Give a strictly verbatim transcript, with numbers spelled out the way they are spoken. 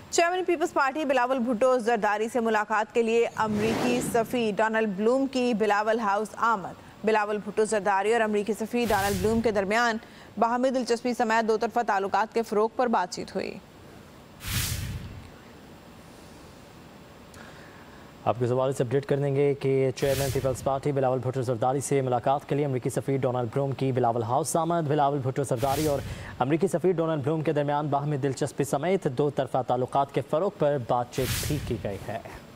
Chairman peoples party Bilawal Bhutto Zardari से मुलाकात के लिए अमरीकी सफ़ी डोनाल्ड ब्लूम की बिलावल हाउस आमद। बिलावल भुट्टो जरदारी और अमरीकी सफ़ी डोनाल्ड ब्लूम के दरमियान बाहमी दिलचस्पी समेत दो तरफा ताल्लुकात के फ़रोग पर बातचीत हुई। आपको इस हवाले से अपडेट कर देंगे कि chairman peoples party Bilawal Bhutto Zardari से मुलाकात के लिए अमरीकी सफ़ीर डोनाल्ड ब्लूम की बिलावल हाउस आमद। बिलावल भुट्टो जरदारी और अमरीकी सफ़ीर डोनाल्ड ब्लूम के दरमियान बाहमी दिलचस्पी समेत दो तरफा ताल्लुकात के फ़रोग पर बातचीत भी की गई है।